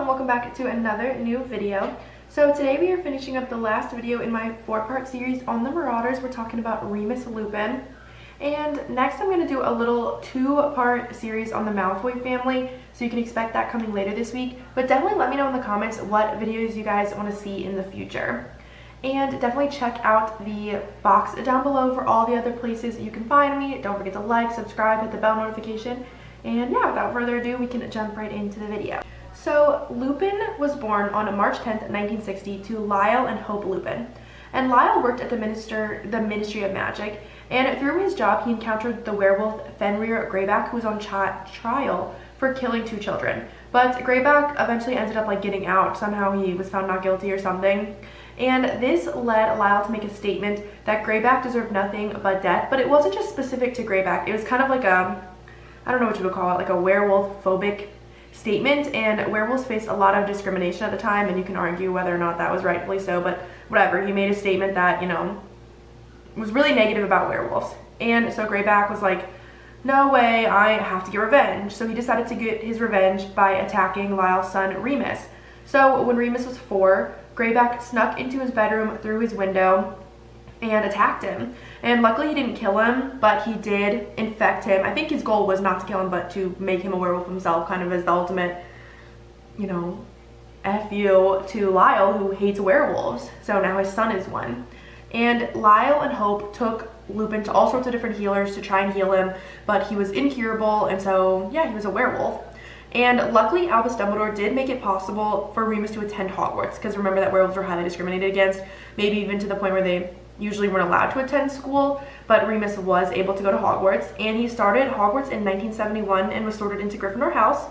and welcome back to another new video. So today we are finishing up the last video in my 4-part series on the Marauders. We're talking about Remus Lupin. And next I'm going to do a little 2-part series on the Malfoy family, so you can expect that coming later this week. But definitely let me know in the comments what videos you guys want to see in the future. And definitely check out the box down below for all the other places you can find me. Don't forget to like, subscribe, hit the bell notification. And yeah, without further ado, we can jump right into the video. So Lupin was born on March 10th, 1960 to Lyle and Hope Lupin. And Lyle worked at the Ministry of Magic, and through his job he encountered the werewolf Fenrir Greyback, who was on trial for killing 2 children. But Greyback eventually ended up getting out. Somehow he was found not guilty or something. And this led Lyle to make a statement that Greyback deserved nothing but death. But it wasn't just specific to Greyback. It was kind of like a, I don't know what you would call it, like a werewolf phobic statement, and werewolves faced a lot of discrimination at the time, and you can argue whether or not that was rightfully so, but whatever. He made a statement that, you know, was really negative about werewolves. And so Greyback was like, no way, I have to get revenge. So he decided to get his revenge by attacking Lyle's son Remus. So when Remus was 4, Greyback snuck into his bedroom through his window and attacked him. And luckily he didn't kill him, but he did infect him. I think his goal was not to kill him, but to make him a werewolf himself, kind of as the ultimate, you know, F you to Lyle, who hates werewolves. So now his son is one. And Lyle and Hope took Lupin to all sorts of different healers to try and heal him, but he was incurable, and so yeah, he was a werewolf. And luckily Albus Dumbledore did make it possible for Remus to attend Hogwarts, because remember that werewolves were highly discriminated against, maybe even to the point where they usually weren't allowed to attend school, but Remus was able to go to Hogwarts, and he started Hogwarts in 1971 and was sorted into Gryffindor House.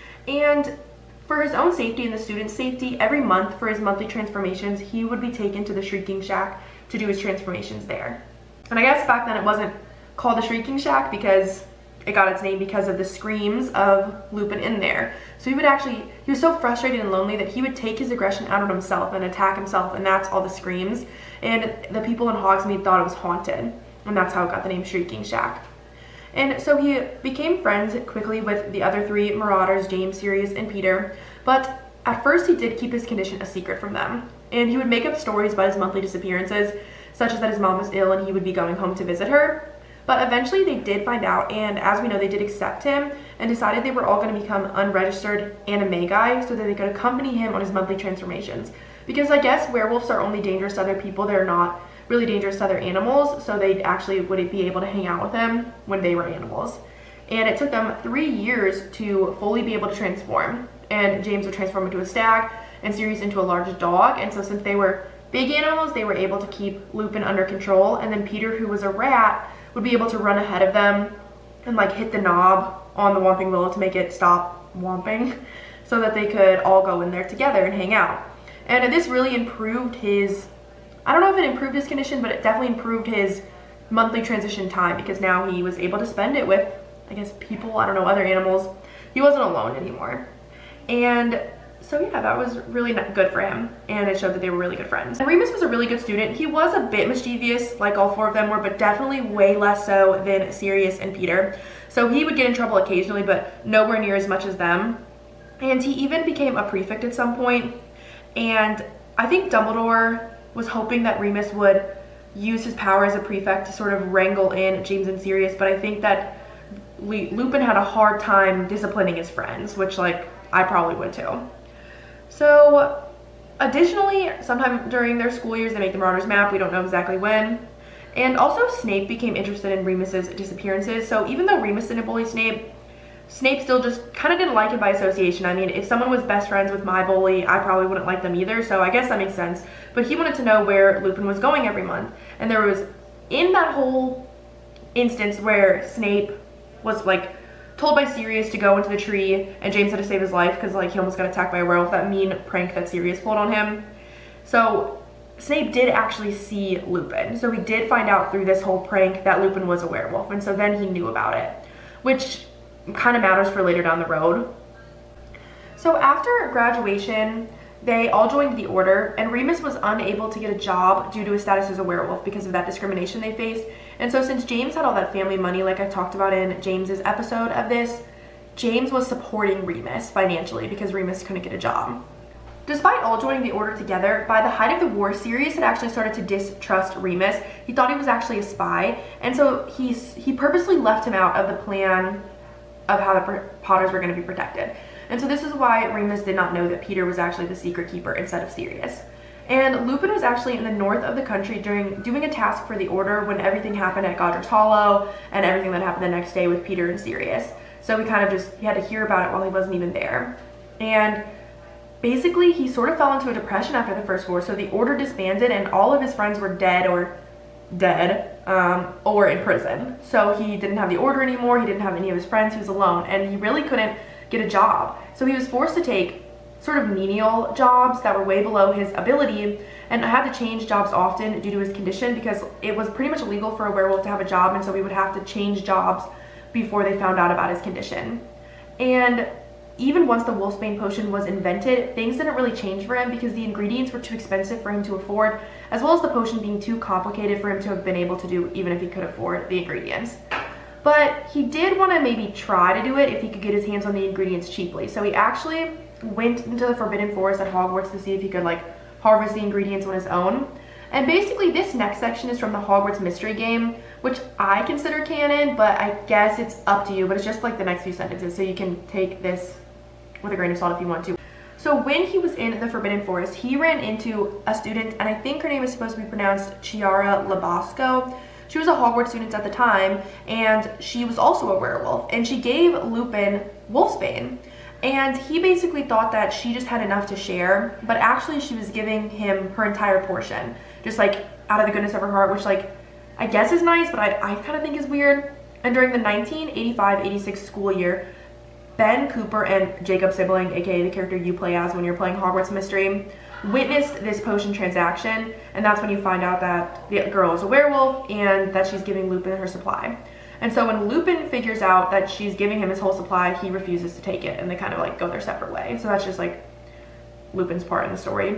And for his own safety and the students' safety, every month for his monthly transformations, he would be taken to the Shrieking Shack to do his transformations there. And I guess back then it wasn't called the Shrieking Shack because it got its name because of the screams of Lupin in there. So he was so frustrated and lonely that he would take his aggression out on himself and attack himself, and that's all the screams. And the people in Hogsmeade thought it was haunted, and that's how it got the name Shrieking Shack. And so he became friends quickly with the other 3 Marauders, James, Sirius, and Peter, but at first he did keep his condition a secret from them. And he would make up stories about his monthly disappearances, such as that his mom was ill and he would be going home to visit her. But eventually they did find out, and as we know, they did accept him and decided they were all going to become unregistered animagi so that they could accompany him on his monthly transformations. Because I guess werewolves are only dangerous to other people, they're not really dangerous to other animals, so they actually wouldn't be able to hang out with him when they were animals. And it took them 3 years to fully be able to transform. And James would transform into a stag and Sirius into a large dog, and so since they were big animals, they were able to keep Lupin under control. And then Peter, who was a rat, would be able to run ahead of them and hit the knob on the Whomping Willow to make it stop whomping, so that they could all go in there together and hang out. And this really improved his, I don't know if it improved his condition, but it definitely improved his monthly transition time, because now he was able to spend it with, I guess, people, I don't know, other animals. He wasn't alone anymore. And so yeah, that was really good for him, and it showed that they were really good friends. And Remus was a really good student. He was a bit mischievous, like all 4 of them were, but definitely way less so than Sirius and Peter. So he would get in trouble occasionally, but nowhere near as much as them. And he even became a prefect at some point, and I think Dumbledore was hoping that Remus would use his power as a prefect to sort of wrangle in James and Sirius, but I think that Lupin had a hard time disciplining his friends, which I probably would too. So additionally, sometime during their school years, they make the Marauders map. We don't know exactly when. And also Snape became interested in Remus's disappearances. So even though Remus didn't bully Snape, Snape still just kind of didn't like it by association. I mean, if someone was best friends with my bully, I probably wouldn't like them either. So I guess that makes sense. But he wanted to know where Lupin was going every month. And there was, in that whole instance where Snape was told by Sirius to go into the tree, and James had to save his life because he almost got attacked by a werewolf, that mean prank that Sirius pulled on him. So Snape did actually see Lupin, so he did find out through this whole prank that Lupin was a werewolf, and so then he knew about it, which kind of matters for later down the road. So after graduation, they all joined the Order, and Remus was unable to get a job due to his status as a werewolf because of that discrimination they faced. And so since James had all that family money, like I talked about in James's episode of this, James was supporting Remus financially because Remus couldn't get a job. Despite all joining the Order together, by the height of the war, Sirius had actually started to distrust Remus. He thought he was actually a spy, and so he purposely left him out of the plan of how the Potters were going to be protected. And so this is why Remus did not know that Peter was actually the secret keeper instead of Sirius. And Lupin was actually in the north of the country doing a task for the Order when everything happened at Godric's Hollow and everything that happened the next day with Peter and Sirius. So he had to hear about it while he wasn't even there. And basically, he sort of fell into a depression after the First War, so the Order disbanded and all of his friends were dead or in prison. So he didn't have the Order anymore, he didn't have any of his friends, he was alone, and he really couldn't get a job. So he was forced to take sort of menial jobs that were way below his ability, and had to change jobs often due to his condition because it was pretty much illegal for a werewolf to have a job, and so he would have to change jobs before they found out about his condition. And even once the Wolfsbane potion was invented, things didn't really change for him because the ingredients were too expensive for him to afford, as well as the potion being too complicated for him to have been able to do even if he could afford the ingredients. But he did want to maybe try to do it if he could get his hands on the ingredients cheaply. So he actually went into the Forbidden Forest at Hogwarts to see if he could like harvest the ingredients on his own. And basically this next section is from the Hogwarts Mystery Game, which I consider canon, but I guess it's up to you, but it's just like the next few sentences, so you can take this with a grain of salt if you want to. So when he was in the Forbidden Forest, he ran into a student, and I think her name is supposed to be pronounced Chiara Labasco. She was a Hogwarts student at the time, and she was also a werewolf, and she gave Lupin Wolfsbane. And he basically thought that she just had enough to share, but actually she was giving him her entire portion, just like out of the goodness of her heart, which like I guess is nice, but I kind of think is weird. And during the 1985-86 school year, Ben Cooper and Jacob Sibling, aka the character you play as when you're playing Hogwarts Mystery, witnessed this potion transaction, and that's when you find out that the girl is a werewolf and that she's giving Lupin her supply. And so when Lupin figures out that she's giving him his whole supply, he refuses to take it, and they kind of like go their separate way. So that's just like Lupin's part in the story.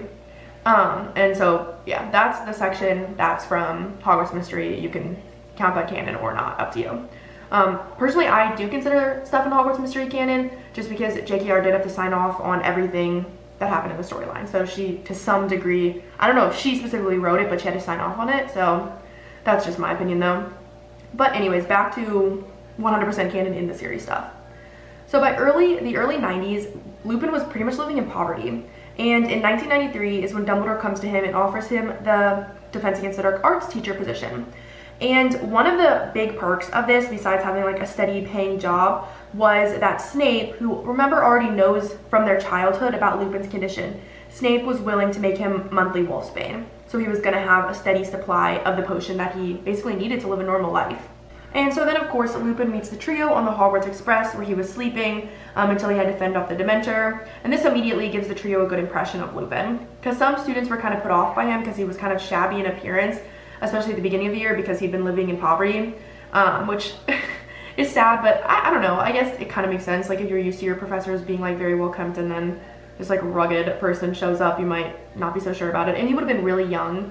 And so yeah, that's the section that's from Hogwarts Mystery. You can count that canon or not, up to you. Personally, I do consider stuff in Hogwarts Mystery canon just because JKR did have to sign off on everything that happened in the storyline. So she, to some degree, I don't know if she specifically wrote it, but she had to sign off on it. So that's just my opinion though. But anyways, back to 100% canon in the series stuff. So by the early 90s, Lupin was pretty much living in poverty. And in 1993 is when Dumbledore comes to him and offers him the Defense Against the Dark Arts teacher position. And one of the big perks of this, besides having like a steady paying job, was that Snape, who remember already knows from their childhood about Lupin's condition, Snape was willing to make him monthly Wolfsbane. So he was going to have a steady supply of the potion that he basically needed to live a normal life. And so then of course Lupin meets the trio on the Hogwarts Express where he was sleeping until he had to fend off the Dementor. And this immediately gives the trio a good impression of Lupin, because some students were kind of put off by him because he was kind of shabby in appearance, especially at the beginning of the year because he'd been living in poverty, which is sad, but I don't know, I guess it kind of makes sense. Like if you're used to your professors being like very well kept and then this like rugged person shows up, you might not be so sure about it. And he would have been really young.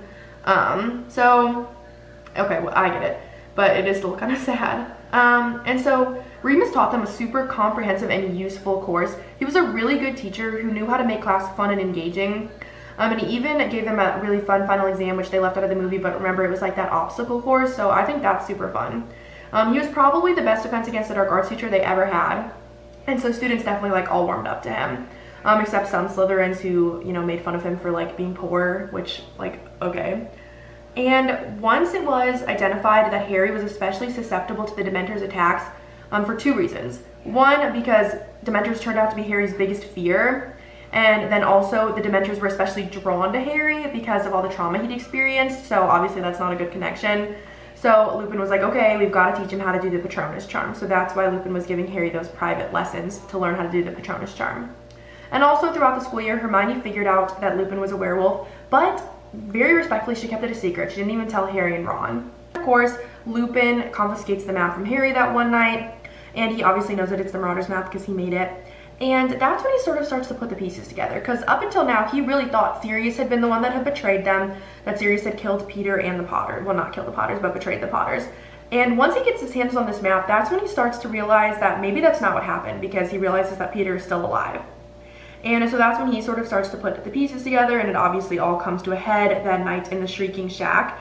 So, okay, well, I get it, but it is still kind of sad. And so Remus taught them a super comprehensive and useful course. He was a really good teacher who knew how to make class fun and engaging. And he even gave them a really fun final exam, which they left out of the movie, but remember it was like that obstacle course, so I think that's super fun. He was probably the best Defense Against the Dark Arts teacher they ever had, and so students definitely like all warmed up to him, except some Slytherins who, you know, made fun of him for like being poor, which like, okay. And once it was identified that Harry was especially susceptible to the Dementor's attacks for two reasons. One, because Dementors turned out to be Harry's biggest fear, and then also the Dementors were especially drawn to Harry because of all the trauma he'd experienced, so obviously that's not a good connection. So Lupin was like, okay, we've got to teach him how to do the Patronus Charm. So that's why Lupin was giving Harry those private lessons to learn how to do the Patronus Charm. And also throughout the school year, Hermione figured out that Lupin was a werewolf, but very respectfully, she kept it a secret. She didn't even tell Harry and Ron. Of course, Lupin confiscates the map from Harry that one night, and he obviously knows that it's the Marauders map because he made it. And that's when he sort of starts to put the pieces together, because up until now, he really thought Sirius had been the one that had betrayed them, that Sirius had killed Peter and the Potters. Well, not killed the Potters, but betrayed the Potters. And once he gets his hands on this map, that's when he starts to realize that maybe that's not what happened, because he realizes that Peter is still alive. And so that's when he sort of starts to put the pieces together, and it obviously all comes to a head that night in the Shrieking Shack.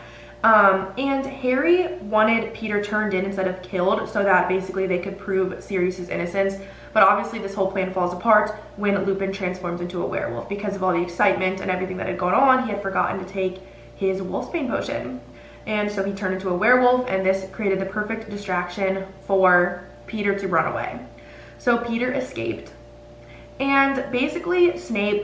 And Harry wanted Peter turned in instead of killed so that basically they could prove Sirius's innocence. But obviously this whole plan falls apart when Lupin transforms into a werewolf. Because of all the excitement and everything that had gone on, he had forgotten to take his Wolfsbane potion. And so he turned into a werewolf, and this created the perfect distraction for Peter to run away. So Peter escaped. And basically Snape,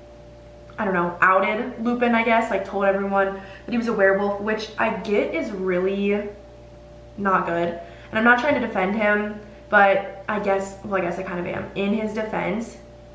I don't know, outed Lupin, I guess, like told everyone that he was a werewolf, which I get is really not good. And I'm not trying to defend him, but I guess I kind of am. In his defense,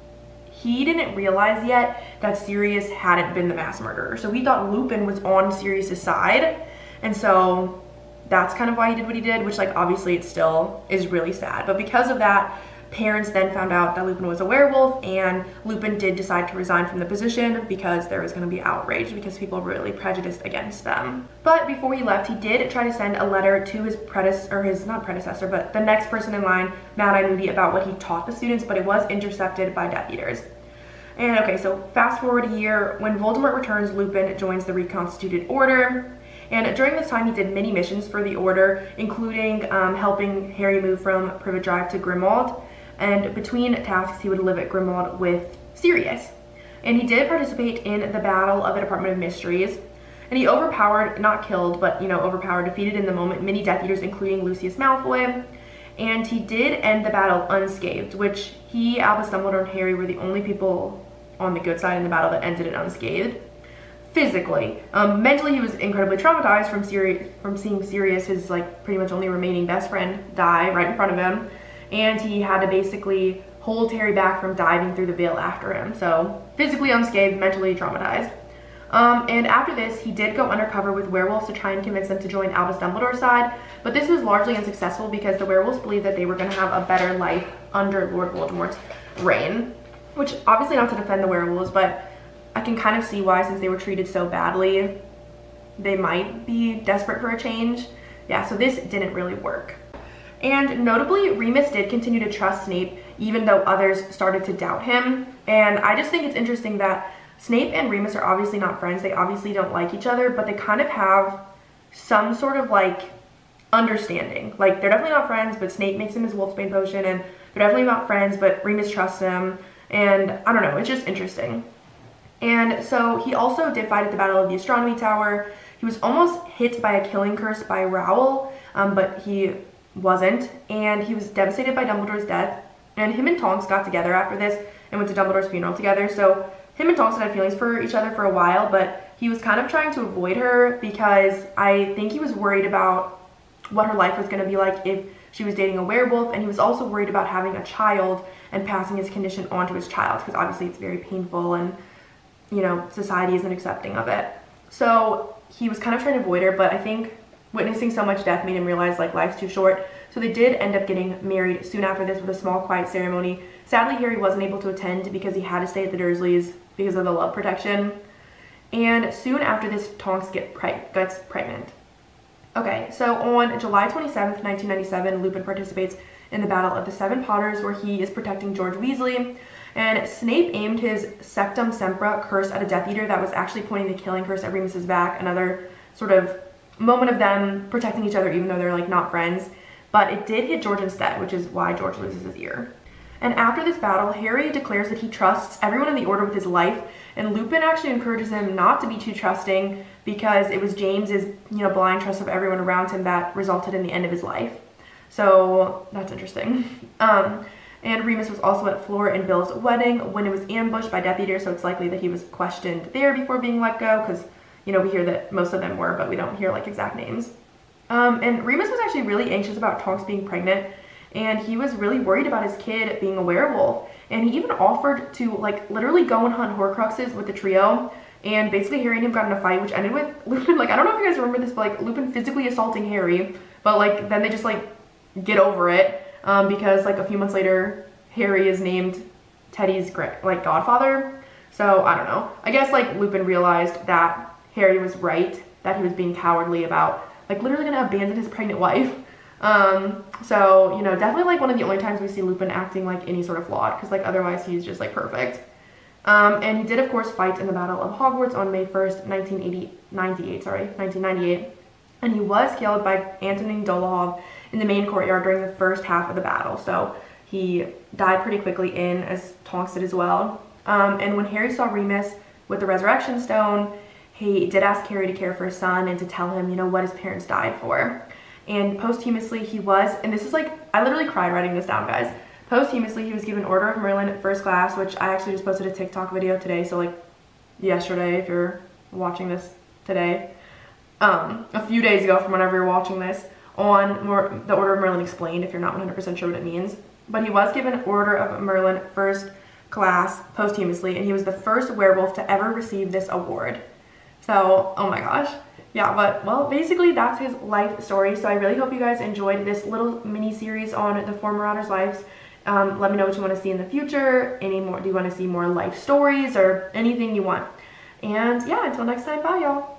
he didn't realize yet that Sirius hadn't been the mass murderer. So he thought Lupin was on Sirius's side. And so that's kind of why he did what he did, which like obviously it still is really sad. But because of that, parents then found out that Lupin was a werewolf, and Lupin did decide to resign from the position because there was going to be outrage because people were really prejudiced against them. But before he left, he did try to send a letter to his not predecessor, but the next person in line, Mad-Eye Moody, about what he taught the students, but it was intercepted by Death Eaters. And okay, so fast forward a year, when Voldemort returns, Lupin joins the reconstituted Order. And during this time, he did many missions for the Order, including helping Harry move from Privet Drive to Grimmauld. And between tasks, he would live at Grimmauld with Sirius. And he did participate in the battle of the Department of Mysteries. And he overpowered, not killed, but, overpowered, defeated in the moment many Death Eaters, including Lucius Malfoy. And he did end the battle unscathed, which he, Albus Dumbledore, and Harry were the only people on the good side in the battle that ended it unscathed. Physically. Mentally, he was incredibly traumatized from seeing Sirius, his pretty much only remaining best friend, die right in front of him. And he had to basically hold Harry back from diving through the veil after him. So physically unscathed, mentally traumatized. And after this, he did go undercover with werewolves to try and convince them to join Albus Dumbledore's side, but this was largely unsuccessful because the werewolves believed that they were going to have a better life under Lord Voldemort's reign. Which, obviously not to defend the werewolves, but I can kind of see why, since they were treated so badly, they might be desperate for a change. Yeah, so this didn't really work. And notably, Remus did continue to trust Snape, even though others started to doubt him. And I just think it's interesting that Snape and Remus are obviously not friends. They obviously don't like each other, but they kind of have some sort of understanding. They're definitely not friends, but Snape makes him his Wolfsbane potion, and they're definitely not friends, but Remus trusts him. And I don't know, it's just interesting. And so he also did fight at the Battle of the Astronomy Tower. He was almost hit by a killing curse by Rowell, but he wasn't. And he was devastated by Dumbledore's death. And him and Tonks got together after this and went to Dumbledore's funeral together. So him and Tonks had feelings for each other for a while, but he was kind of trying to avoid her because I think he was worried about what her life was going to be like if she was dating a werewolf, and he was also worried about having a child and passing his condition on to his child, because obviously it's very painful and, society isn't accepting of it. So he was kind of trying to avoid her, but I think witnessing so much death made him realize life's too short. So they did end up getting married soon after this with a small, quiet ceremony. Sadly, Harry wasn't able to attend because he had to stay at the Dursleys because of the love protection. And soon after this, Tonks gets pregnant. Okay, so on July 27th, 1997, Lupin participates in the Battle of the Seven Potters, where he is protecting George Weasley. And Snape aimed his Sectum Sempra curse at a Death Eater that was actually pointing the killing curse at Remus's back. Another sort of moment of them protecting each other even though they're not friends. But it did hit George instead, which is why George loses his ear. And after this battle, Harry declares that he trusts everyone in the Order with his life, and Lupin actually encourages him not to be too trusting because it was James's, blind trust of everyone around him that resulted in the end of his life. So that's interesting. And Remus was also at Fleur and Bill's wedding when it was ambushed by Death Eaters, so it's likely that he was questioned there before being let go, because, we hear that most of them were, but we don't hear exact names. And Remus was actually really anxious about Tonks being pregnant, and he was really worried about his kid being a werewolf. And he even offered to literally go and hunt Horcruxes with the trio. And basically Harry and him got in a fight, which ended with Lupin, I don't know if you guys remember this, but Lupin physically assaulting Harry. But then they just get over it. Because a few months later, Harry is named Teddy's godfather. So I don't know. I guess Lupin realized that Harry was right, that he was being cowardly about like literally gonna abandon his pregnant wife. So, you know, definitely like one of the only times we see Lupin acting like any sort of flawed, because like otherwise he's just like perfect. And he did of course fight in the Battle of Hogwarts on May 1st, 1998, and he was killed by Antonin Dolohov in the main courtyard during the first half of the battle. So he died pretty quickly in, as Tonks did as well. And when Harry saw Remus with the Resurrection Stone, he did ask Harry to care for his son and to tell him, you know, what his parents died for. And posthumously he was, and this is like, I literally cried writing this down, guys. Posthumously he was given Order of Merlin First Class, which I actually just posted a TikTok video today, so like yesterday if you're watching this today. A few days ago from whenever you're watching this, on the Order of Merlin Explained, if you're not 100% sure what it means. But he was given Order of Merlin First Class posthumously, and he was the first werewolf to ever receive this award. So, oh my gosh. Yeah, but, well, basically that's his life story. So I really hope you guys enjoyed this little mini series on the 4 Marauders' lives. Let me know what you want to see in the future. Do you want to see more life stories or anything you want? And yeah, until next time, bye y'all.